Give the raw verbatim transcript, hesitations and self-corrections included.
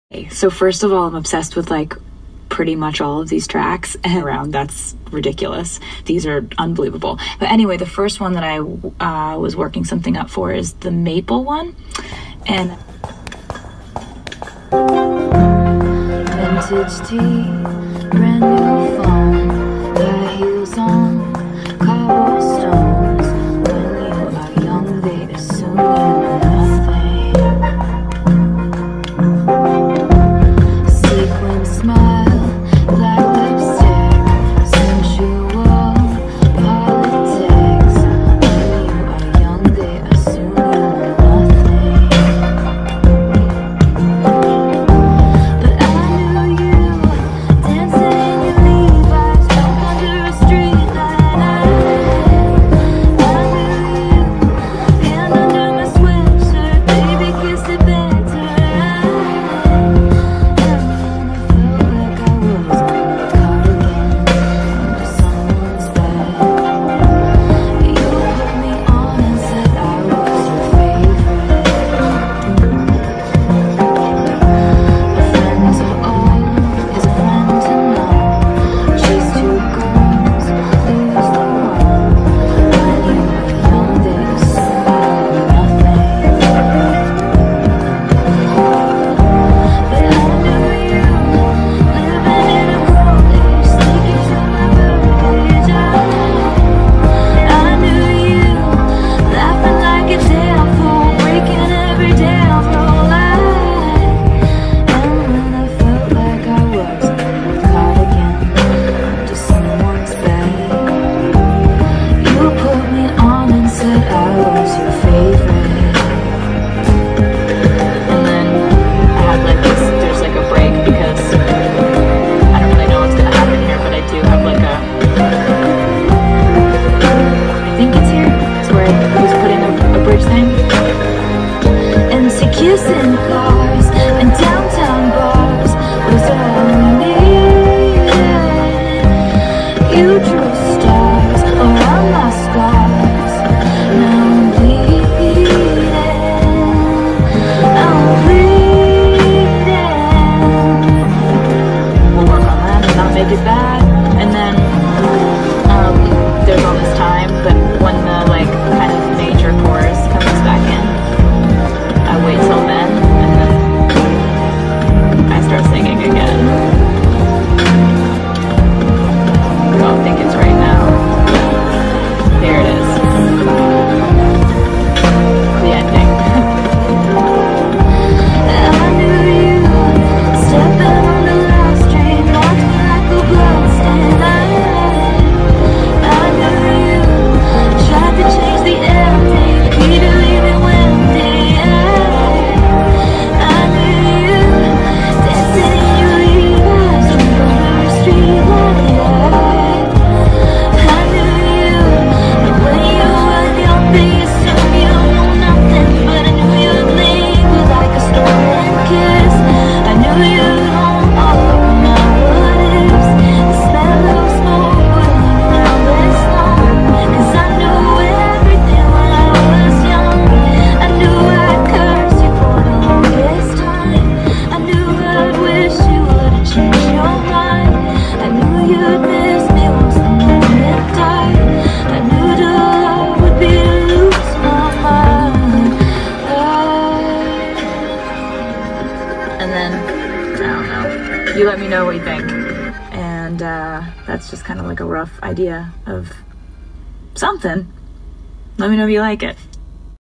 So first of all, I'm obsessed with like pretty much all of these tracks, and around that's ridiculous. These are unbelievable. But anyway, the first one that I uh, was working something up for is the Maple one, and vintage tea, brand new phone, high heels on, cobblestones. When you are young, they assume you know nothing. Sequin smile, black lipstick, sensual politics. When you are young, they assume you know nothing. But I knew you, dancing in your Levi's, drunk under a street light. I knew you, hand under my sweatshirt, baby, kiss it better. Kissing cars and downtown bars was all we needed. You drew stars around my scars. Now I'm bleeding. I'm bleeding. We'll work on that and not make it bad. And then um, there's all this time, but when the like kind of major chorus comes back in, I wait till then, and then I start singing again. I don't think it's right now. There it is. The ending. I knew you, stepping on the last train, knocked me like a bloodstain. I, I knew you, tried to change the ending, repeatedly we went day. You let me know what you think, and uh, that's just kind of like a rough idea of something. Let me know if you like it.